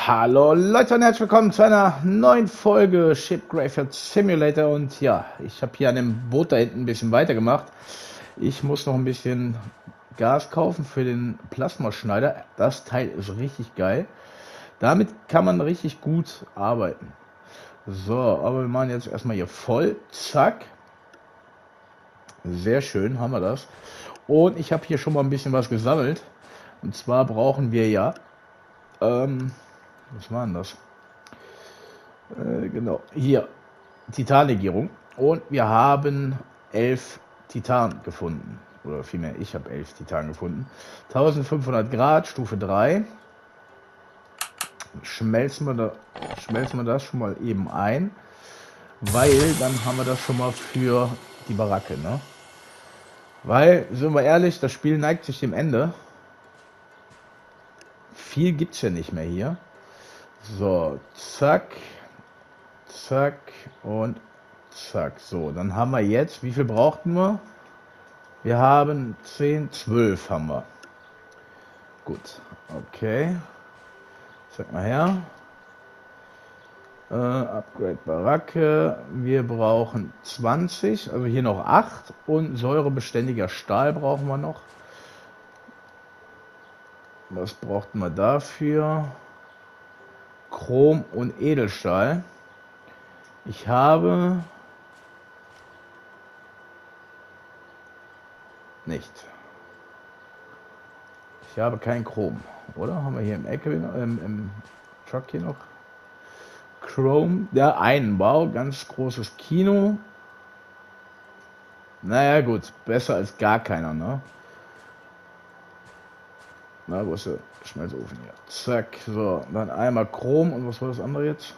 Hallo Leute und herzlich willkommen zu einer neuen Folge Ship Graveyard Simulator. Und ja, ich habe hier an dem Boot da hinten ein bisschen weitergemacht. Ich muss noch ein bisschen Gas kaufen für den Plasmaschneider. Das Teil ist richtig geil. Damit kann man richtig gut arbeiten. So, aber wir machen jetzt erstmal hier voll. Zack. Sehr schön, haben wir das. Und ich habe hier schon mal ein bisschen was gesammelt. Und zwar brauchen wir ja, was war denn das? Genau, hier Titanlegierung. Und wir haben 11 Titan gefunden. Oder vielmehr, ich habe 11 Titan gefunden. 1500 Grad, Stufe 3. Schmelzen wir das schon mal eben ein. Weil dann haben wir das schon mal für die Baracke. Ne? Weil, sind wir ehrlich, das Spiel neigt sich dem Ende. Viel gibt es ja nicht mehr hier. So, zack. Zack und zack. So, dann haben wir jetzt, wie viel brauchten wir? Wir haben 10, 12 haben wir. Gut, okay. Zeig mal her. Upgrade Baracke. Wir brauchen 20, also hier noch 8 und säurebeständiger Stahl brauchen wir noch. Was brauchten wir dafür? Chrom und Edelstahl. Ich habe nicht. Ich habe kein Chrom, oder? Haben wir hier im Ecke, im Truck hier noch? Chrome, der Einbau, ganz großes Kino. Naja gut, besser als gar keiner, ne? Na, wo ist der Schmelzofen hier? Zack, so, dann einmal Chrom und was war das andere jetzt?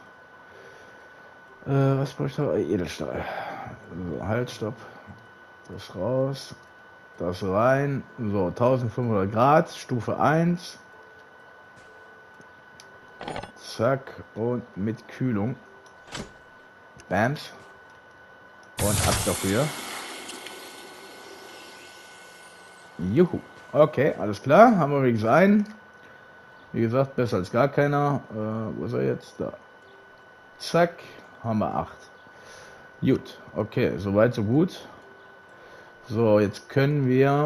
Was bräuchte ich? Edelstahl. So, halt, stopp. Das raus, das rein. So, 1500 Grad, Stufe 1. Zack, und mit Kühlung. Bams. Und ab dafür. Juhu. Okay, alles klar. Haben wir wenigstens einen. Wie gesagt, besser als gar keiner. Wo ist er jetzt? Da. Zack. Haben wir 8. Gut. Okay, soweit so gut. So, jetzt können wir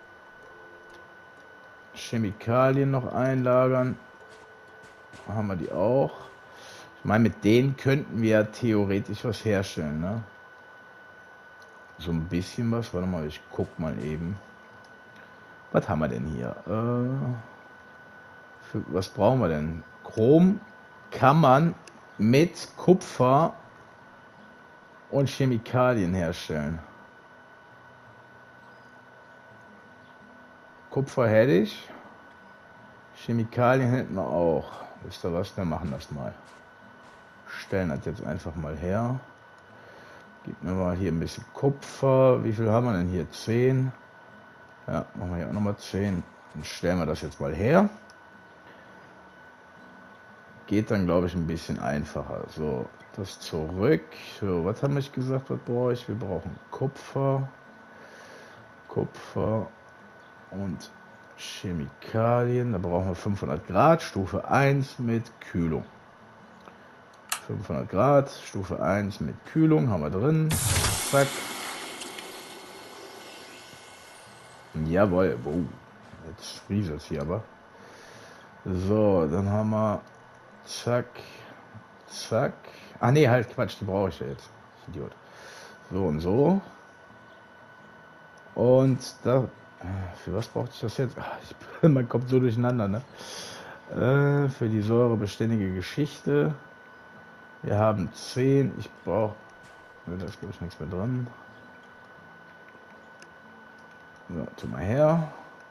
Chemikalien noch einlagern. Haben wir die auch. Ich meine, mit denen könnten wir theoretisch was herstellen, ne? So ein bisschen was. Warte mal, ich guck mal eben. Was haben wir denn hier? Was brauchen wir denn? Chrom kann man mit Kupfer und Chemikalien herstellen. Kupfer hätte ich. Chemikalien hätten wir auch. Wisst ihr was? Wir machen das mal. Stellen das jetzt einfach mal her. Gib mir mal hier ein bisschen Kupfer. Wie viel haben wir denn hier? 10. Ja, machen wir hier auch nochmal 10. Dann stellen wir das jetzt mal her. Geht dann, glaube ich, ein bisschen einfacher. So, das zurück. So, was haben wir gesagt, was brauche ich? Wir brauchen Kupfer. Kupfer und Chemikalien. Da brauchen wir 500 Grad, Stufe 1 mit Kühlung. 500 Grad, Stufe 1 mit Kühlung haben wir drin. Zack. Jawohl. Oh, jetzt rieselt es hier aber. So, dann haben wir zack, zack. Ah ne, halt Quatsch, die brauche ich ja jetzt. Idiot. So und so. Und da, für was brauchte ich das jetzt? Man kommt so durcheinander, ne? Für die säurebeständige Geschichte. Wir haben 10. Ich brauche. Da ist glaube ich nichts mehr dran. So, tu mal her.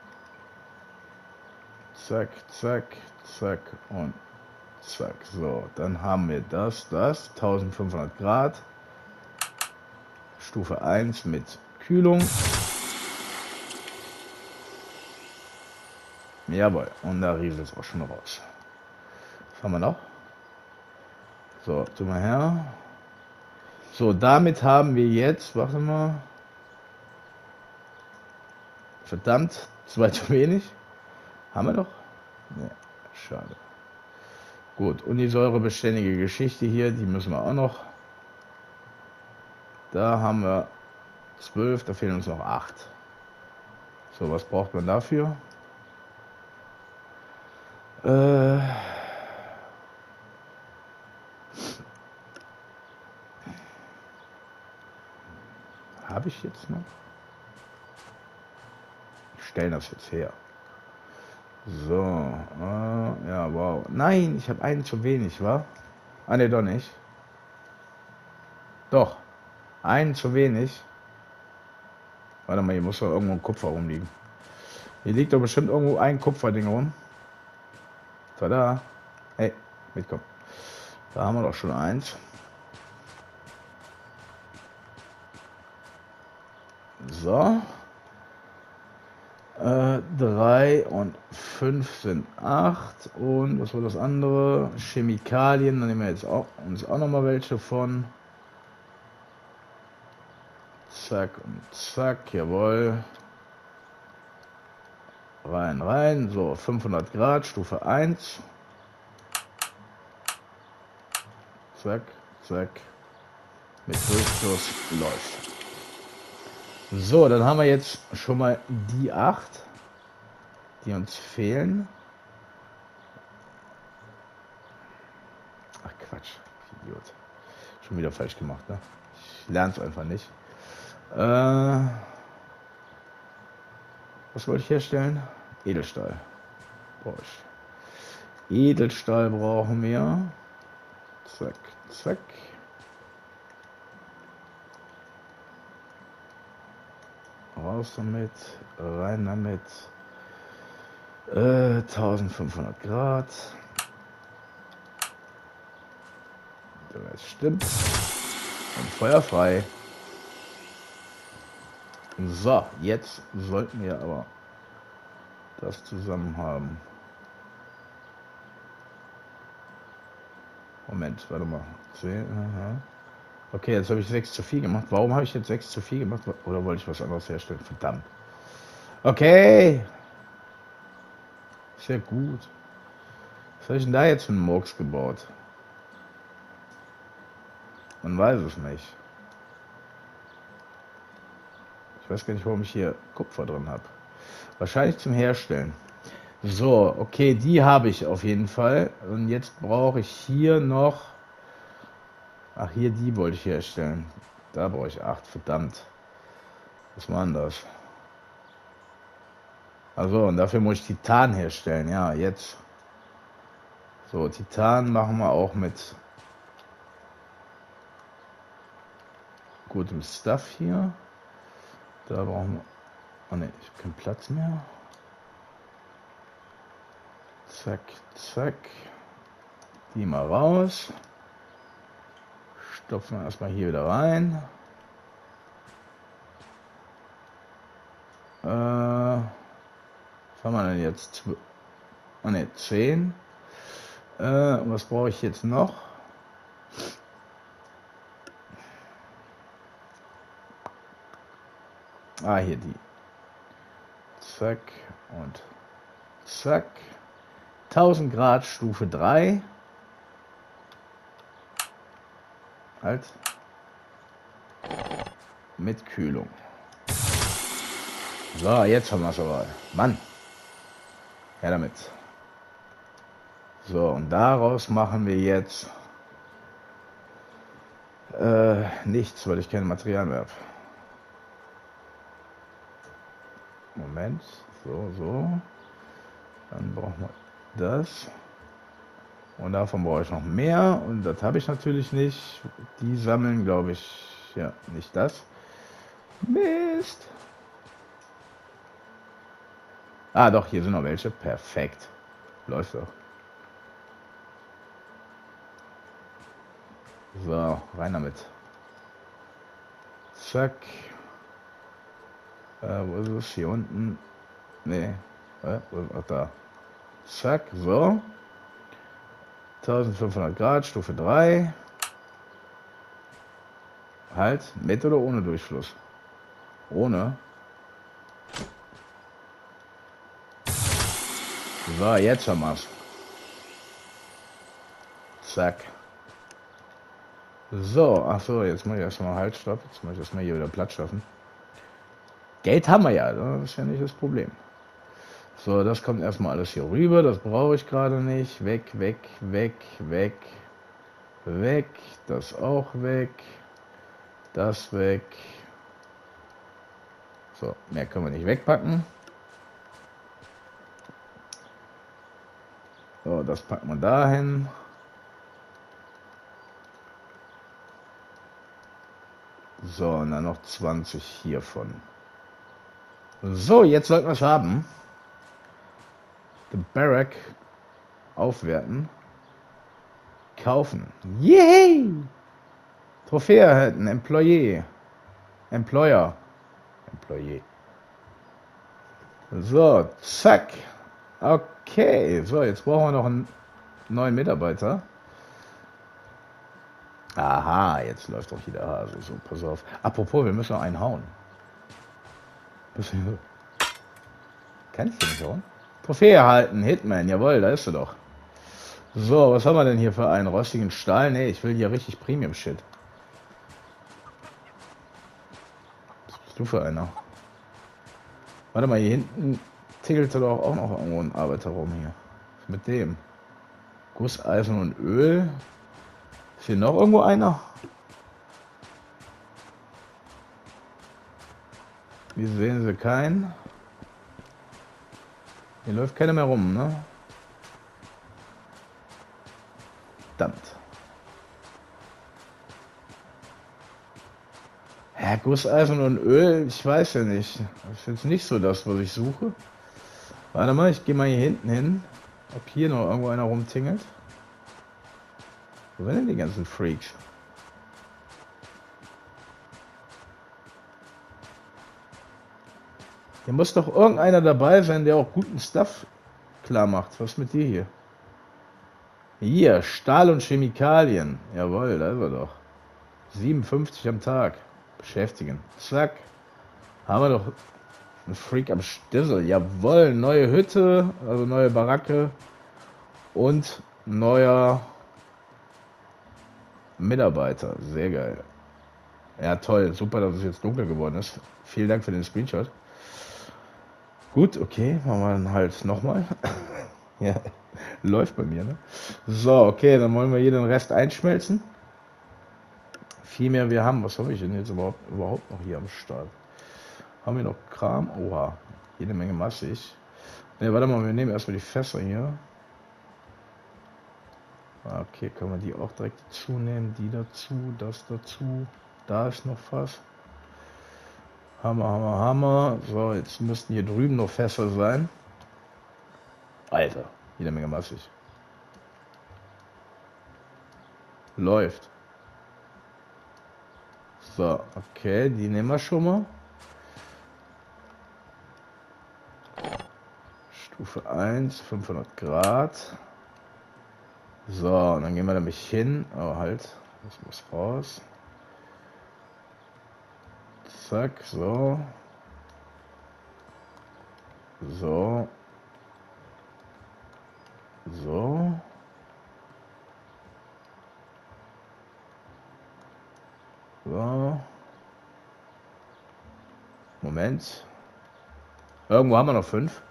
Zack, zack, zack und zack. So, dann haben wir das. 1500 Grad. Stufe 1 mit Kühlung. Jawohl, und da rieselt es auch schon raus. Was haben wir noch? So, tu mal her. So, damit haben wir jetzt, warte mal. Verdammt, 2 zu wenig. Haben wir doch? Ne, schade. Gut, und die säurebeständige Geschichte hier, die müssen wir auch noch. Da haben wir 12, da fehlen uns noch 8. So, was braucht man dafür? Habe ich jetzt noch? Ich stelle das jetzt her. So, ja, wow. Nein, ich habe einen zu wenig, wa? Ah, ne, doch nicht. Doch, einen zu wenig. Warte mal, hier muss doch irgendwo ein Kupfer rumliegen. Hier liegt doch bestimmt irgendwo ein Kupferding rum. Tada. Hey, mitkommen. Da haben wir doch schon eins. So. 3 und 5 sind 8. Und was war das andere? Chemikalien. Dann nehmen wir jetzt auch, uns auch noch mal welche von. Zack und zack. Jawohl. Rein, rein. So, 500 Grad, Stufe 1. Zack, zack. Mit Durchfluss läuft. So, dann haben wir jetzt schon mal die 8, die uns fehlen. Ach Quatsch, Idiot. Schon wieder falsch gemacht, ne? Ich lerne es einfach nicht. Was wollte ich herstellen? Edelstahl. Brauche ich. Edelstahl brauchen wir. Zack, zack. Raus damit, rein damit. 1500 Grad. Der Rest stimmt. Und Feuer frei. So, jetzt sollten wir aber das zusammen haben. Moment, warte mal. 10, aha. Okay, jetzt habe ich 6 zu viel gemacht. Warum habe ich jetzt 6 zu viel gemacht? Oder wollte ich was anderes herstellen? Verdammt. Okay. Sehr gut. Was habe ich denn da jetzt für einen Murks gebaut? Man weiß es nicht. Ich weiß gar nicht, warum ich hier Kupfer drin habe. Wahrscheinlich zum Herstellen. So, okay, die habe ich auf jeden Fall. Und jetzt brauche ich hier noch... Ach, hier die wollte ich herstellen. Da brauche ich 8, verdammt. Was war denn das? Also, und dafür muss ich Titan herstellen. Ja, jetzt. So, Titan machen wir auch mit gutem Stuff hier. Da brauchen wir... Oh ne, ich habe keinen Platz mehr. Zack, zack. Die mal raus. Stopfen wir erstmal hier wieder rein. Was haben wir denn jetzt? Oh ne, 10. Was brauche ich jetzt noch? Ah, hier die. Zack und zack. 1000 Grad, Stufe 3. Halt. Mit Kühlung. So, jetzt haben wir es aber. Mann. Ja, damit. So, und daraus machen wir jetzt nichts, weil ich kein Material mehr habe. Moment. So, so. Dann brauchen wir das. Und davon brauche ich noch mehr. Und das habe ich natürlich nicht. Die sammeln, glaube ich, ja, nicht das. Mist. Ah, doch, hier sind noch welche. Perfekt. Läuft doch. So, rein damit. Zack. Wo ist es? Hier unten. Nee. Ach, da. Zack, so. 1500 Grad, Stufe 3. Halt, mit oder ohne Durchfluss? Ohne. So, jetzt haben wir's. Zack. So, ach so, jetzt muss ich erstmal halt, stopp. Jetzt muss ich erstmal hier wieder Platz schaffen. Geld haben wir ja, das ist ja nicht das Problem. So, das kommt erstmal alles hier rüber, das brauche ich gerade nicht. Weg, weg, weg, weg, weg, das auch weg, das weg. So, mehr können wir nicht wegpacken. So, das packen wir dahin. So, und dann noch 20 hiervon. So, jetzt sollten wir es haben. The Barrack aufwerten. Kaufen. Yay! Trophäe erhalten. Employee. Employer. Employee. So, zack. Okay, so, jetzt brauchen wir noch einen neuen Mitarbeiter. Aha, jetzt läuft doch jeder Hase. So, pass auf. Apropos, wir müssen noch einen hauen. Kann ich den nicht hauen? Trophäe erhalten, Hitman, jawohl, da ist er doch. So, was haben wir denn hier für einen rostigen Stahl? Ne, ich will hier richtig Premium-Shit. Was bist du für einer? Warte mal, hier hinten tickelte doch auch noch irgendwo ein Arbeiter rum hier. Was ist mit dem? Gusseisen und Öl. Ist hier noch irgendwo einer? Wie sehen Sie keinen? Hier läuft keiner mehr rum, ne? Verdammt. Ja, Gusseisen und Öl, ich weiß ja nicht. Das ist jetzt nicht so das, was ich suche. Warte mal, ich gehe mal hier hinten hin. Ob hier noch irgendwo einer rumtingelt. Wo sind denn die ganzen Freaks? Hier muss doch irgendeiner dabei sein, der auch guten Stuff klar macht. Was ist mit dir hier? Hier, Stahl und Chemikalien. Jawohl, da ist er doch. 57 am Tag. Beschäftigen. Zack. Haben wir doch einen Freak am Stissel. Jawohl, neue Hütte, also neue Baracke und neuer Mitarbeiter. Sehr geil. Ja, toll. Super, dass es jetzt dunkel geworden ist. Vielen Dank für den Screenshot. Gut, okay. Machen wir dann halt nochmal. Ja, läuft bei mir, ne? So, okay, dann wollen wir hier den Rest einschmelzen. Viel mehr wir haben. Was habe ich denn jetzt überhaupt noch hier am Start? Haben wir noch Kram? Oha, jede Menge massig. Ne, warte mal, wir nehmen erstmal die Fässer hier. Okay, können wir die auch direkt dazu nehmen. Die dazu, das dazu. Da ist noch Fass. Hammer, Hammer, Hammer. So, jetzt müssten hier drüben noch Fässer sein. Alter, jede Menge massig. Läuft. So, okay, die nehmen wir schon mal. Stufe 1, 500 Grad. So, und dann gehen wir nämlich hin. Oh, halt, das muss raus. Zack, so. So. So. So. Moment. Irgendwo haben wir noch 5.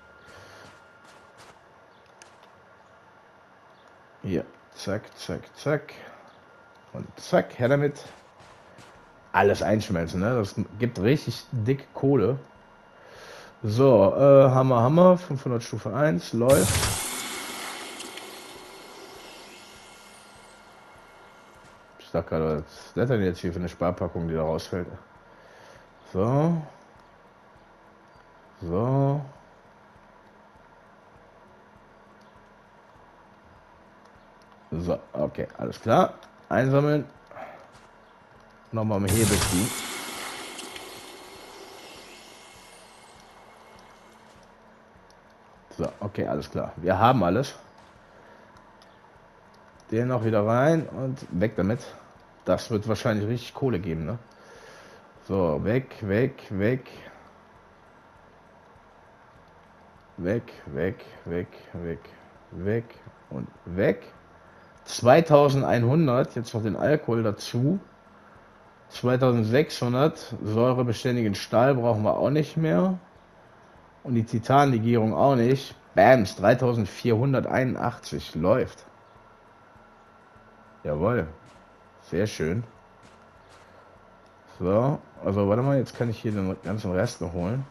Hier. Zack, zack, zack. Und zack, her damit. Alles einschmelzen, ne? Das gibt richtig dick Kohle. So, Hammer, Hammer. 500 Stufe 1. Läuft. Ich dachte gerade, was ist das denn jetzt hier für eine Sparpackung, die da rausfällt? So. So. So, okay, alles klar. Einsammeln. Nochmal am Hebel ziehen. So, okay, alles klar. Wir haben alles. Den noch wieder rein und weg damit. Das wird wahrscheinlich richtig Kohle geben, ne? So, weg, weg, weg. Weg, weg, weg, weg, weg und weg. 2100, jetzt noch den Alkohol dazu. 2600, säurebeständigen Stahl brauchen wir auch nicht mehr. Und die Titanlegierung auch nicht. Bams, 3481 läuft. Jawohl. Sehr schön. So, also warte mal, jetzt kann ich hier den ganzen Rest noch holen.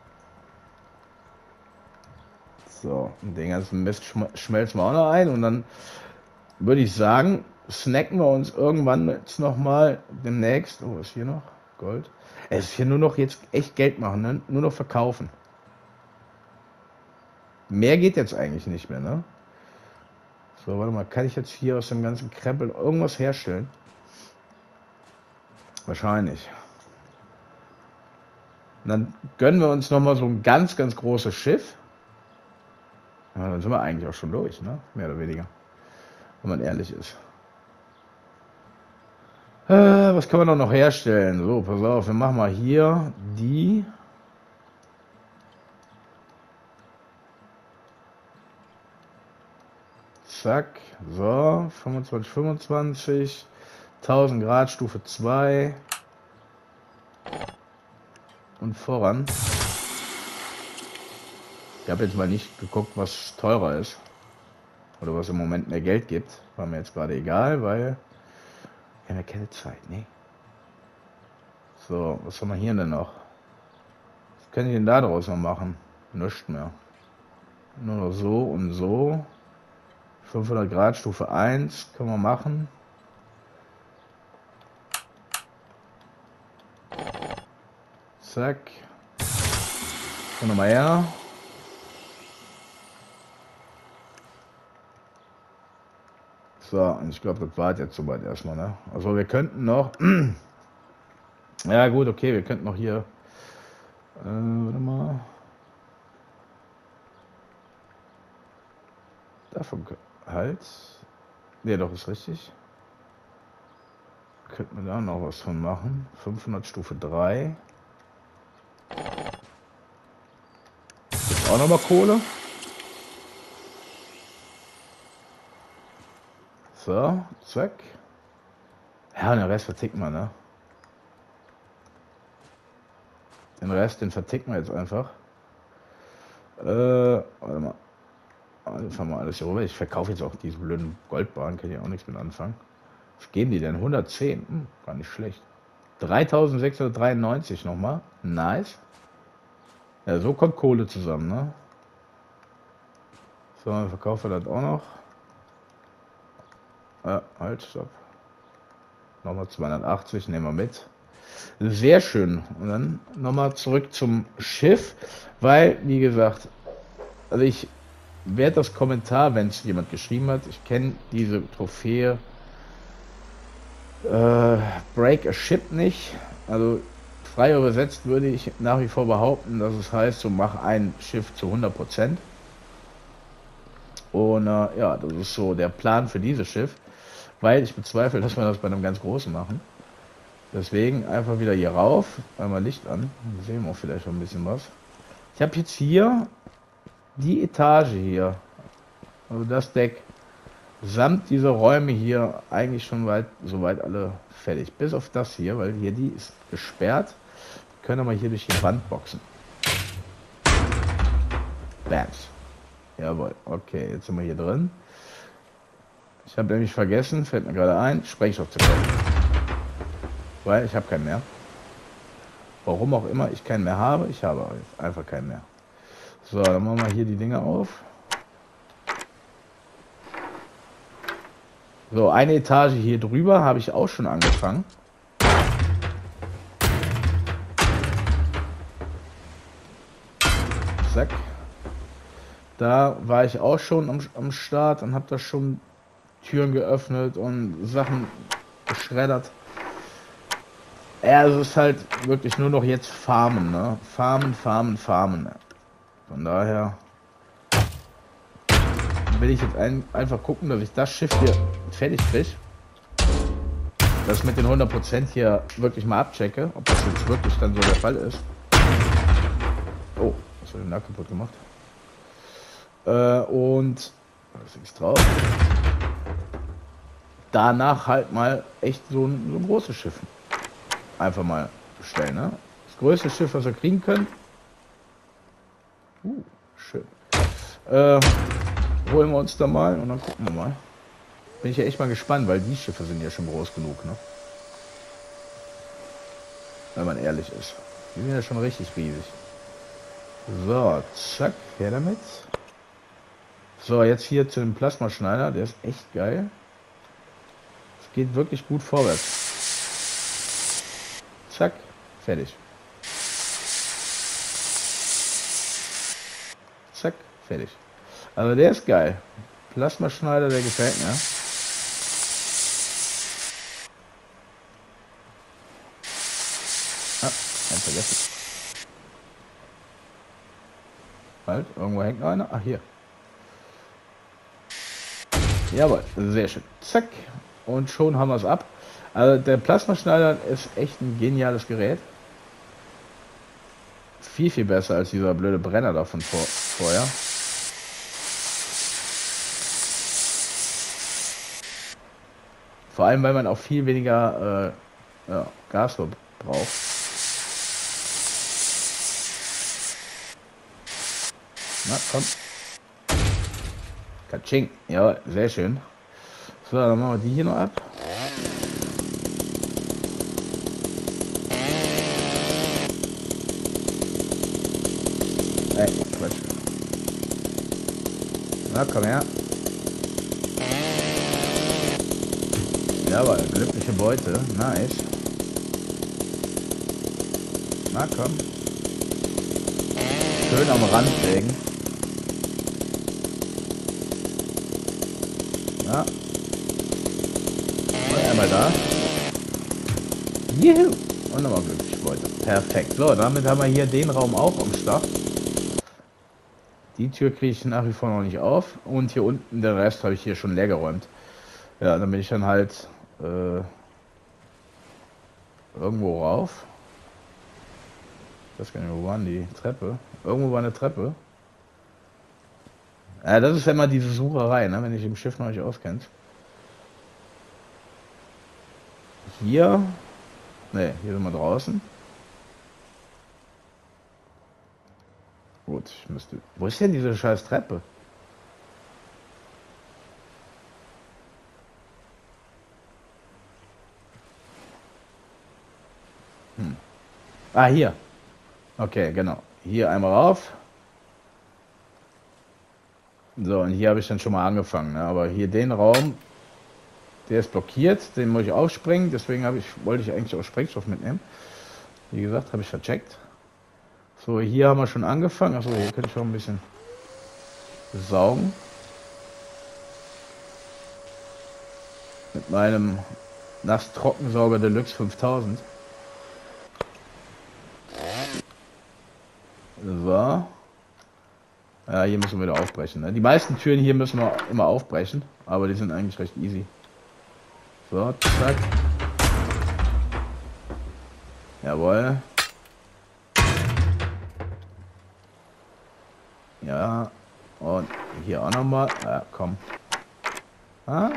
So, den ganzen Mist schmelzen wir auch noch ein und dann würde ich sagen, snacken wir uns irgendwann jetzt nochmal demnächst. Oh, ist hier noch Gold? Es ist hier nur noch jetzt echt Geld machen, ne? Nur noch verkaufen. Mehr geht jetzt eigentlich nicht mehr, ne? So, warte mal, kann ich jetzt hier aus dem ganzen Krempel irgendwas herstellen? Wahrscheinlich. Und dann gönnen wir uns nochmal so ein ganz, ganz großes Schiff. Ja, dann sind wir eigentlich auch schon durch, ne? Mehr oder weniger. Wenn man ehrlich ist. Was kann man doch noch herstellen? So, pass auf, wir machen mal hier die. Zack, so, 25, 25, 1000 Grad, Stufe 2 und voran. Ich habe jetzt mal nicht geguckt, was teurer ist oder was im Moment mehr Geld gibt. War mir jetzt gerade egal, weil wir haben ja keine Zeit, ne? So, was haben wir hier denn noch? Was kann ich denn da draus noch machen? Nichts mehr. Nur noch so und so. 500 Grad, Stufe 1, können wir machen. Zack. Und nochmal her. So, und ich glaube, das war jetzt soweit erstmal, ne? Also wir könnten noch... ja gut, okay, wir könnten noch hier... warte mal. Davon... Halt. Ne, doch, ist richtig. Könnten wir da noch was von machen. 500 Stufe 3. Jetzt auch noch mal Kohle. So, zack. Ja, und den Rest verticken wir, ne? Den Rest, den verticken wir jetzt einfach. Warte mal. Das haben wir alles hier rüber. Ich verkaufe jetzt auch diese blöden Goldbahnen, kann ich auch nichts mit anfangen. Was geben die denn? 110? Gar nicht schlecht. 3693 nochmal. Nice. Ja, so kommt Kohle zusammen, ne? So, dann verkaufen wir das auch noch. Halt, stopp. Nochmal 280, nehmen wir mit. Sehr schön. Und dann nochmal zurück zum Schiff, weil, wie gesagt, also ich werde das Kommentar, wenn es jemand geschrieben hat, ich kenne diese Trophäe Break a Ship nicht, also frei übersetzt würde ich nach wie vor behaupten, dass es heißt, so mach ein Schiff zu 100%. Und ja, das ist so der Plan für dieses Schiff, weil ich bezweifle, dass wir das bei einem ganz großen machen. Deswegen einfach wieder hier rauf, einmal Licht an, dann sehen wir auch vielleicht schon ein bisschen was. Ich habe jetzt hier die Etage hier, also das Deck, samt dieser Räume hier eigentlich schon soweit alle fertig. Bis auf das hier, weil hier die ist gesperrt. Können wir hier durch die Wand boxen. Bams. Jawohl, okay, jetzt sind wir hier drin. Ich habe nämlich vergessen, fällt mir gerade ein, Sprengstoff zu kaufen. Weil ich habe keinen mehr. Warum auch immer ich keinen mehr habe, ich habe einfach keinen mehr. So, dann machen wir hier die Dinge auf. So, eine Etage hier drüber habe ich auch schon angefangen. Zack. Da war ich auch schon am Start und habe da schon Türen geöffnet und Sachen geschreddert. Ja, es ist halt wirklich nur noch jetzt Farmen, ne? Farmen. Von daher will ich jetzt einfach gucken, dass ich das Schiff hier fertig kriege. Das mit den 100% hier wirklich mal abchecke, ob das jetzt wirklich dann so der Fall ist. Oh, was hat denn da kaputt gemacht? Und was ist drauf? danach halt mal echt so ein großes Schiff einfach mal bestellen. Ne? Das größte Schiff, was wir kriegen können. Schön. Holen wir uns da mal und dann gucken wir mal. Bin ich ja echt mal gespannt, weil die Schiffe sind ja schon groß genug, ne? Wenn man ehrlich ist. Die sind ja schon richtig riesig. So, zack, her damit. So, jetzt hier zu dem Plasmaschneider, der ist echt geil. Es geht wirklich gut vorwärts. Zack, fertig. Zack, fertig. Also der ist geil. Plasmaschneider, der gefällt mir. Ah, ein vergessen. Halt, irgendwo hängt noch einer. Ach, hier. Jawohl, sehr schön. Zack. Und schon haben wir es ab. Also der Plasmaschneider ist echt ein geniales Gerät. Viel, viel besser als dieser blöde Brenner da von vorher. Vor allem, weil man auch viel weniger ja, Gas braucht. Na, komm. Katsching. Ja, sehr schön. So, dann machen wir die hier noch ab. Ey, Quatsch. Na, komm her. Jawohl, glückliche Beute. Nice. Na, komm. Schön am Rand legen. Ja. Und einmal da. Juhu. Und nochmal glückliche Beute. Perfekt. So, damit haben wir hier den Raum auch am Start. Die Tür kriege ich nach wie vor noch nicht auf. Und hier unten, den Rest habe ich hier schon leer geräumt. Ja, dann bin ich dann halt irgendwo rauf. Ich weiß gar nicht, wo war die Treppe? Irgendwo war eine Treppe. Ja, das ist ja immer diese Sucherei, ne? Wenn ich im Schiff noch nicht auskennt. Hier. Ne, hier sind wir draußen. Gut, ich müsste. Wo ist denn diese scheiß Treppe? Ah, hier. Okay, genau. Hier einmal rauf. So, und hier habe ich dann schon mal angefangen. Ne? Aber hier den Raum, der ist blockiert. Den muss ich aufspringen. Deswegen wollte ich eigentlich auch Sprengstoff mitnehmen. Wie gesagt, habe ich vercheckt. So, hier haben wir schon angefangen. Achso, hier könnte ich auch ein bisschen saugen. Mit meinem Nass-Trockensauger Deluxe 5000. So. Ja, hier müssen wir wieder aufbrechen. Ne? Die meisten Türen hier müssen wir immer aufbrechen, aber die sind eigentlich recht easy. So, zack. Jawohl. Ja. Und hier auch nochmal. Ja, komm. Ah.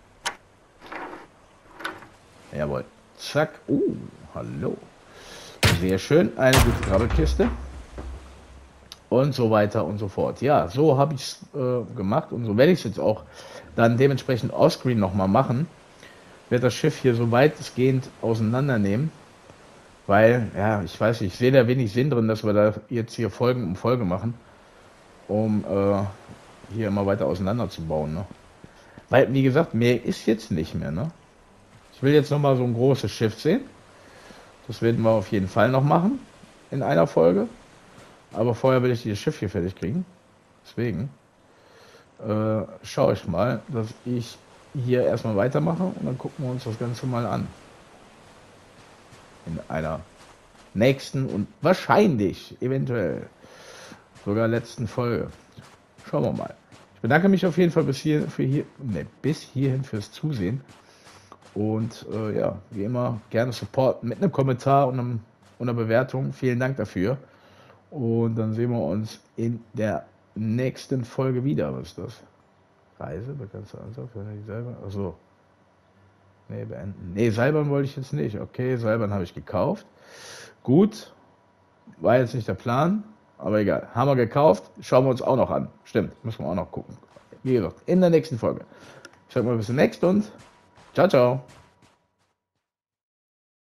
Jawohl. Zack. Hallo. Sehr schön. Eine gute Krabbelkiste. Und so weiter und so fort. Ja, so habe ich es gemacht und so werde ich es jetzt auch dann dementsprechend offscreen nochmal machen. Werde das Schiff hier so weitestgehend auseinandernehmen, weil, ja, ich weiß nicht, ich sehe da wenig Sinn drin, dass wir da jetzt hier Folgen um Folge machen, um hier immer weiter auseinanderzubauen. Ne? Weil, wie gesagt, mehr ist jetzt nicht mehr. Ne? Ich will jetzt nochmal so ein großes Schiff sehen. Das werden wir auf jeden Fall noch machen in einer Folge. Aber vorher will ich dieses Schiff hier fertig kriegen. Deswegen schaue ich mal, dass ich hier erstmal weitermache und dann gucken wir uns das Ganze mal an. In einer nächsten und wahrscheinlich, eventuell, sogar letzten Folge. Schauen wir mal. Ich bedanke mich auf jeden Fall bis hierhin fürs Zusehen. Und ja, wie immer, gerne supporten mit einem Kommentar und einer Bewertung. Vielen Dank dafür. Und dann sehen wir uns in der nächsten Folge wieder. Was ist das? Reise, bekannte Ansatz, wenn er dieselbe. Achso. Nee, beenden. Nee, Seilbahn wollte ich jetzt nicht. Okay, Seilbahn habe ich gekauft. Gut, war jetzt nicht der Plan, aber egal. Haben wir gekauft, schauen wir uns auch noch an. Stimmt, müssen wir auch noch gucken. Wie gesagt, in der nächsten Folge. Ich sag mal bis zum nächsten und ciao, ciao.